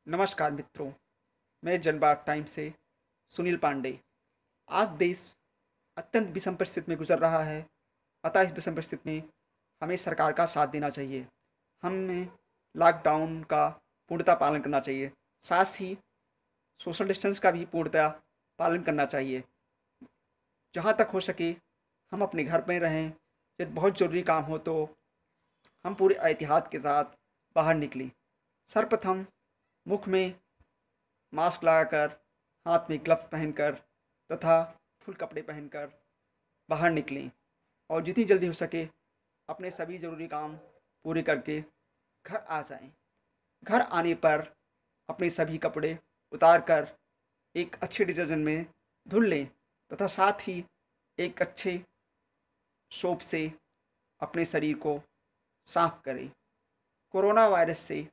नमस्कार मित्रों, मैं जनबाग टाइम्स से सुनील पांडे। आज देश अत्यंत विषम परिस्थिति में गुजर रहा है। अतः इस विषम परिस्थिति में हमें सरकार का साथ देना चाहिए। हमें लॉकडाउन का पूर्णतः पालन करना चाहिए। साथ ही सोशल डिस्टेंस का भी पूर्णतः पालन करना चाहिए। जहाँ तक हो सके हम अपने घर में रहें। यदि बहुत ज़रूरी काम हो तो हम पूरे एहतियात के साथ बाहर निकलें। सर्वप्रथम मुख में मास्क लगाकर, हाथ में ग्लव्स पहनकर तथा फुल कपड़े पहनकर बाहर निकलें और जितनी जल्दी हो सके अपने सभी ज़रूरी काम पूरे करके घर आ जाएं। घर आने पर अपने सभी कपड़े उतार कर एक अच्छे डिटर्जेंट में धुल लें तथा साथ ही एक अच्छे सोप से अपने शरीर को साफ करें। कोरोना वायरस से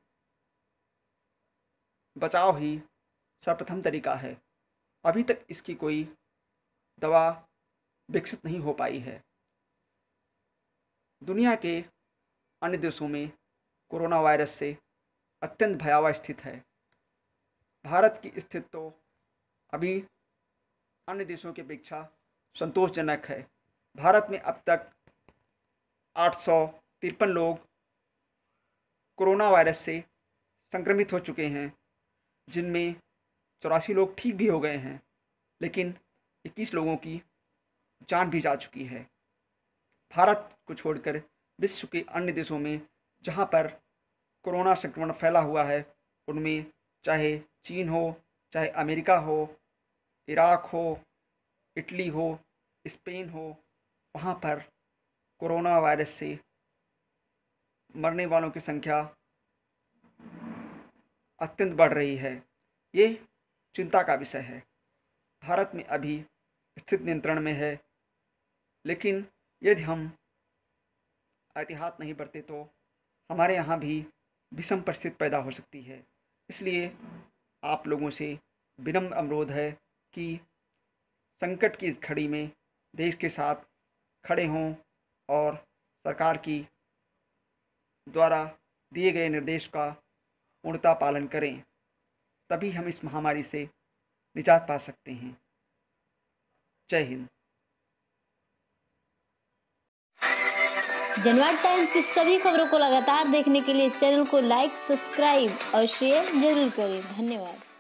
बचाव ही सर्वप्रथम तरीका है। अभी तक इसकी कोई दवा विकसित नहीं हो पाई है। दुनिया के अन्य देशों में कोरोना वायरस से अत्यंत भयावह स्थिति है। भारत की स्थिति तो अभी अन्य देशों की अपेक्षा संतोषजनक है। भारत में अब तक 853 लोग कोरोना वायरस से संक्रमित हो चुके हैं, जिनमें 84 लोग ठीक भी हो गए हैं, लेकिन 21 लोगों की जान भी जा चुकी है। भारत को छोड़कर विश्व के अन्य देशों में जहां पर कोरोना संक्रमण फैला हुआ है, उनमें चाहे चीन हो, चाहे अमेरिका हो, इराक हो, इटली हो, स्पेन हो, वहां पर कोरोना वायरस से मरने वालों की संख्या अत्यंत बढ़ रही है। ये चिंता का विषय है। भारत में अभी स्थिति नियंत्रण में है, लेकिन यदि हम एहतियात नहीं बरते तो हमारे यहाँ भी विषम परिस्थिति पैदा हो सकती है। इसलिए आप लोगों से विनम्र अनुरोध है कि संकट की इस घड़ी में देश के साथ खड़े हों और सरकार की द्वारा दिए गए निर्देश का पूर्णतः पालन करें। तभी हम इस महामारी से निजात पा सकते हैं। जय हिंद। जनवाद टाइम्स की सभी खबरों को लगातार देखने के लिए चैनल को लाइक, सब्सक्राइब और शेयर जरूर करें। धन्यवाद।